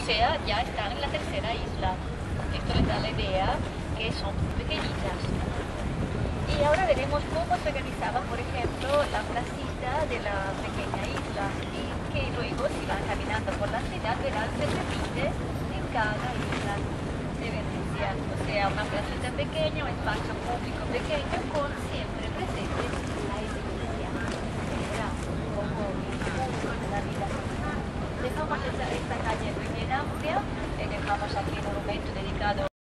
sea, ya están en la tercera isla. Esto les da la idea que son pequeñitas. Y ahora veremos cómo se organizaba, por ejemplo, la placita de la pequeña isla y que luego, si van caminando por la ciudad, verán se repite en cada isla de Venecia. O sea, una placita pequeña, un espacio público pequeño con siempre